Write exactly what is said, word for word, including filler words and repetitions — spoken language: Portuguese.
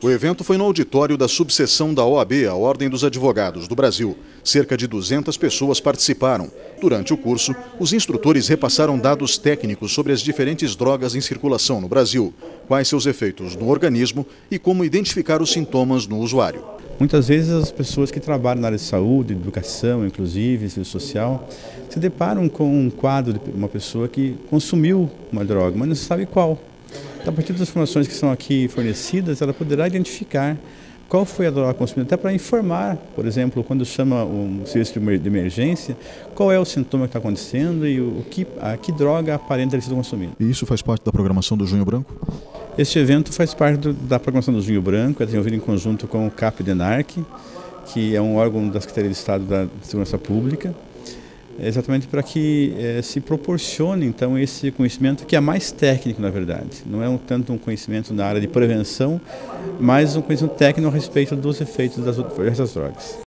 O evento foi no auditório da subseção da O A B, a Ordem dos Advogados do Brasil. Cerca de duzentas pessoas participaram. Durante o curso, os instrutores repassaram dados técnicos sobre as diferentes drogas em circulação no Brasil, quais seus efeitos no organismo e como identificar os sintomas no usuário. Muitas vezes as pessoas que trabalham na área de saúde, educação, inclusive, serviço social, se deparam com um quadro de uma pessoa que consumiu uma droga, mas não se sabe qual. Então, a partir das informações que são aqui fornecidas, ela poderá identificar qual foi a droga consumida, até para informar, por exemplo, quando chama um serviço de emergência, qual é o sintoma que está acontecendo e o que, a que droga aparenta ter sido consumida. E isso faz parte da programação do Junho Branco? Este evento faz parte do, da programação do Junho Branco, é desenvolvido em conjunto com o CAPDENARC, que é um órgão da Secretaria de Estado da Segurança Pública, exatamente para que eh, se proporcione então esse conhecimento que é mais técnico, na verdade. Não é um, tanto um conhecimento na área de prevenção, mas um conhecimento técnico a respeito dos efeitos das, dessas drogas.